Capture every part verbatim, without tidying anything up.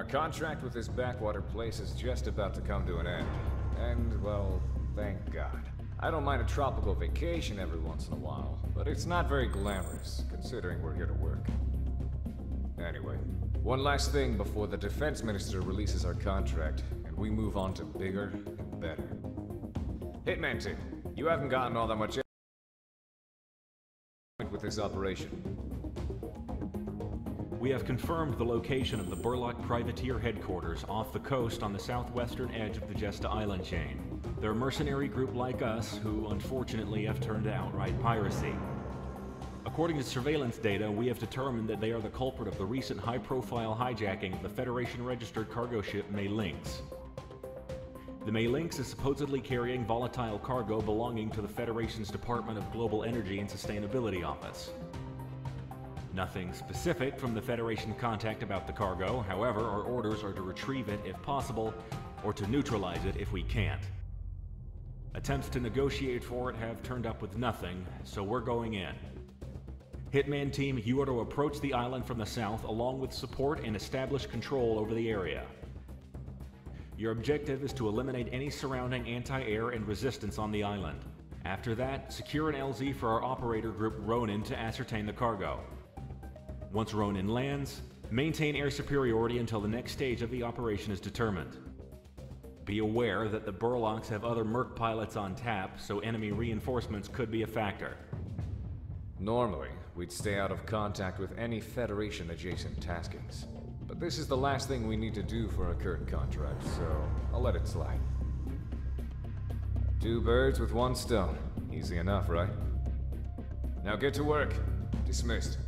contract with this backwater place is just about to come to an end. And, well, thank God. I don't mind a tropical vacation every once in a while, but it's not very glamorous, considering we're here to work. Anyway, one last thing before the defense minister releases our contract, and we move on to bigger and better. Hitman team, you haven't gotten all that much with this operation. We have confirmed the location of the Burlock Privateer headquarters off the coast on the southwestern edge of the Jesta Island chain. They're a mercenary group like us who, unfortunately, have turned to outright piracy. According to surveillance data, we have determined that they are the culprit of the recent high-profile hijacking of the Federation-registered cargo ship May Lynx. The May Lynx is supposedly carrying volatile cargo belonging to the Federation's Department of Global Energy and Sustainability Office. Nothing specific from the Federation contact about the cargo, however, our orders are to retrieve it if possible, or to neutralize it if we can't. Attempts to negotiate for it have turned up with nothing, so we're going in. Hitman team, you are to approach the island from the south along with support and establish control over the area. Your objective is to eliminate any surrounding anti-air and resistance on the island. After that, secure an L Z for our operator group Ronin to ascertain the cargo. Once Ronin lands, maintain air superiority until the next stage of the operation is determined. Be aware that the Burlocks have other merc pilots on tap, so enemy reinforcements could be a factor. Normally, we'd stay out of contact with any Federation-adjacent taskings. But this is the last thing we need to do for our current contract, so I'll let it slide. Two birds with one stone. Easy enough, right? Now get to work. Dismissed.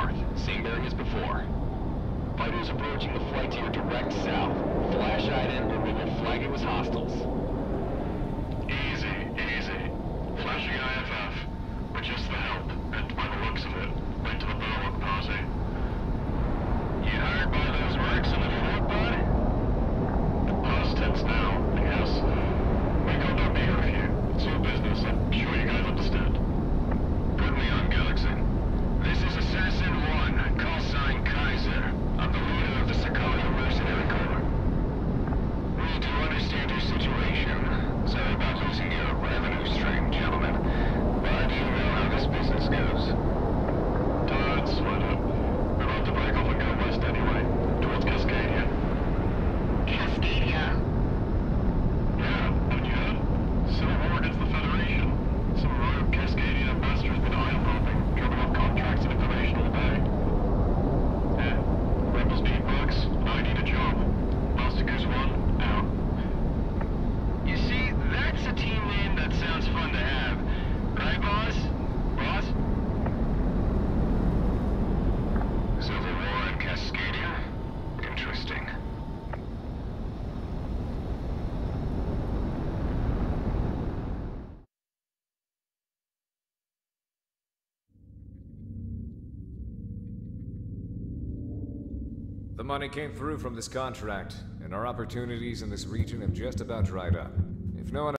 north, same bearing as before. Fighters approaching the flight to your direct south. Flash item, and we will flag it as hostiles. Easy, easy. Flashing I F F. We're just the help, and by the looks of it, went to the Burlock party. You hired by those mercs in the fort, bud? Past tense now, yes. We got no beef with you. It's your business, I'm sure you guys understand. Put me on, Galaxy. This is Assassin One, call sign Kaiser. I'm the leader of the Sicario Mercenary Corps. We do understand your situation. Sorry about losing your revenue stream, gentlemen. But you know how this business goes. Don't sweat it. We're about to break off and go west anyway, towards Cascadia. Cascadia? Yeah, haven't you heard? Civil war against the Federation. Some rogue Cascadia ambassador has been island hopping, dropping off contracts and information all day. Yeah, rebels need bugs, I need a job. Master Goose One, out. You see, that's a team name that sounds fun to have. Right, boss? Boss? Civil war in Cascadia? Interesting. The money came through from this contract, and our opportunities in this region have just about dried up. If no one